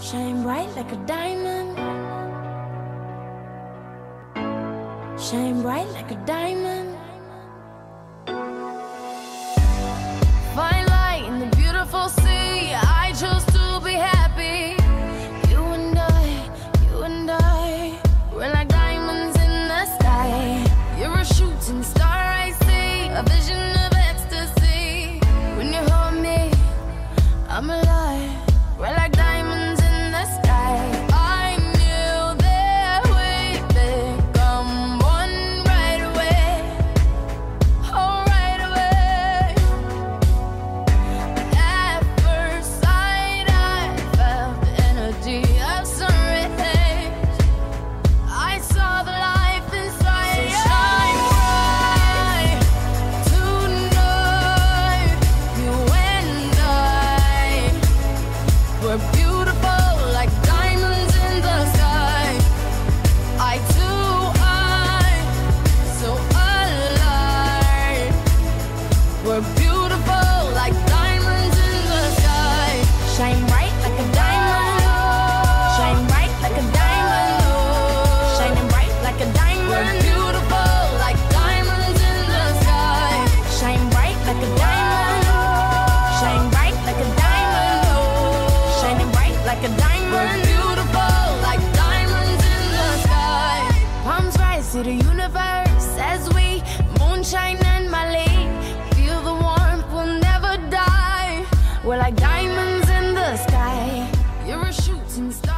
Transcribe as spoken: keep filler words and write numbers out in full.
Shine bright like a diamond. Shine bright like a diamond. Fine light in the beautiful sea. I chose to be happy. You and I, you and I, we're like diamonds in the sky. You're a shooting star I see, a vision of ecstasy. When you hold me, I'm alive. We're like diamonds in the sky. I knew that we'd become one right away. Oh, right away. At first sight, I felt the energy of sun rays. I saw the life inside. So shine bright tonight. You and I, we're beautiful like diamonds in the sky. I too, I, so alive. We're beautiful like diamonds in the sky. Shine bright like a diamond. Shine bright like a diamond. Shining bright like a diamond. We're beautiful like diamonds in the sky. Shine bright like a diamond. Shine bright like a diamond. Shining bright like a diamond. We're beautiful like diamonds in the sky. Palms rise to the universe as we moonshine and Mali. Feel the warmth, we'll never die. We're like diamonds in the sky. You're a shooting star.